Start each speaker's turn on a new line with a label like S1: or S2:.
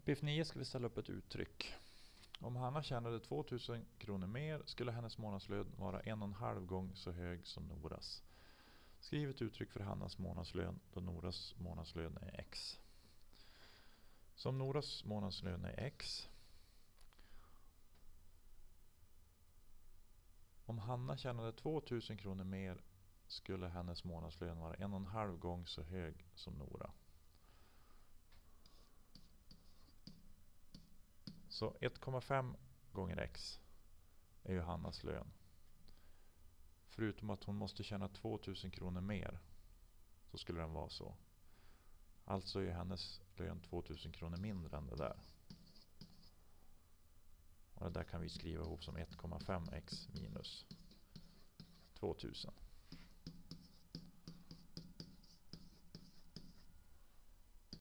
S1: Uppgift 9 ska vi ställa upp ett uttryck. Om Hanna tjänade 2000 kronor mer skulle hennes månadslön vara 1,5 gång så hög som Noras. Skriv ett uttryck för Hannas månadslön då Noras månadslön är X. Som Noras månadslön är X. Om Hanna tjänade 2000 kronor mer skulle hennes månadslön vara 1,5 gång så hög som Nora. Så 1,5 gånger X är ju Hannas lön. Förutom att hon måste tjäna 2000 kronor mer så skulle den vara så. Alltså är hennes lön 2000 kronor mindre än det där. Och det där kan vi skriva ihop som 1,5x minus 2000.